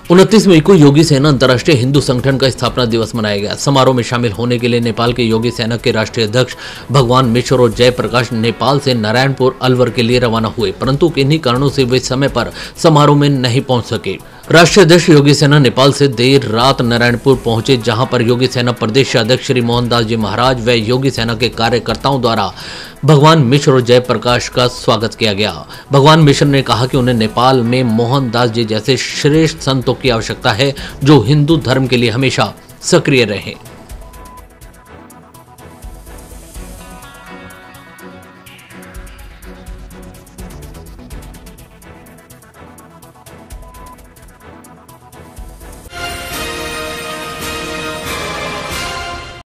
29 मई को योगी सेना अंतर्राष्ट्रीय हिंदू संगठन का स्थापना दिवस मनाया गया। समारोह में शामिल होने के लिए नेपाल के योगी सेना के राष्ट्रीय अध्यक्ष भगवान मिश्र और जयप्रकाश नेपाल से नारायणपुर अलवर के लिए रवाना हुए, परंतु किन्हीं कारणों से वे समय पर समारोह में नहीं पहुंच सके। राष्ट्रीय अध्यक्ष योगी सेना नेपाल से देर रात नारायणपुर पहुंचे, जहां पर योगी सेना प्रदेश अध्यक्ष श्री मोहनदास जी महाराज व योगी सेना के कार्यकर्ताओं द्वारा भगवान मिश्र और जयप्रकाश का स्वागत किया गया। भगवान मिश्र ने कहा कि उन्हें नेपाल में मोहनदास जी जैसे श्रेष्ठ संतों की आवश्यकता है जो हिंदू धर्म के लिए हमेशा सक्रिय रहे।